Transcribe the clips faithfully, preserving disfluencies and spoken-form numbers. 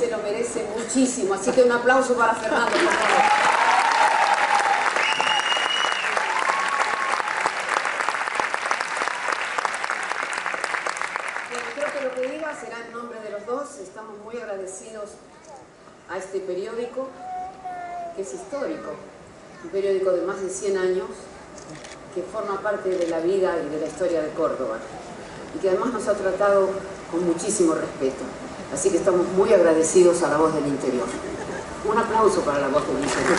se lo merece muchísimo. Así que un aplauso para Fernando, por favor. Bueno, creo que lo que diga será en nombre de los dos. Estamos muy agradecidos a este periódico, que es histórico, un periódico de más de cien años, que forma parte de la vida y de la historia de Córdoba, y que además nos ha tratado con muchísimo respeto. Así que estamos muy agradecidos a La Voz del Interior. Un aplauso para La Voz del Interior.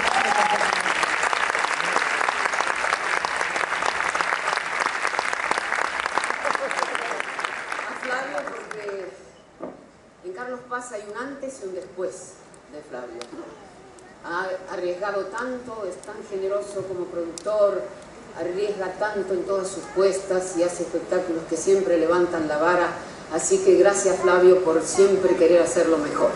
A Flavio, porque en Carlos Paz hay un antes y un después de Flavio. Ha arriesgado tanto, es tan generoso como productor, arriesga tanto en todas sus puestas y hace espectáculos que siempre levantan la vara. Así que gracias, Flavio, por siempre querer hacerlo mejor.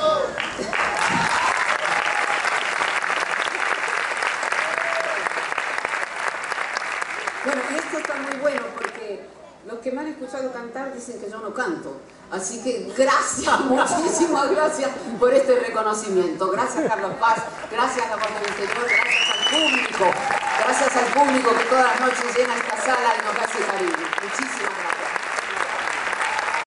Bueno, y esto está muy bueno porque los que me han escuchado cantar dicen que yo no canto. Así que gracias, muchísimas gracias por este reconocimiento. Gracias, Carlos Paz, gracias a La Voz del Interior, gracias al público, gracias al público que todas las noches llena esta sala y nos hace cariño. Muchísimas gracias.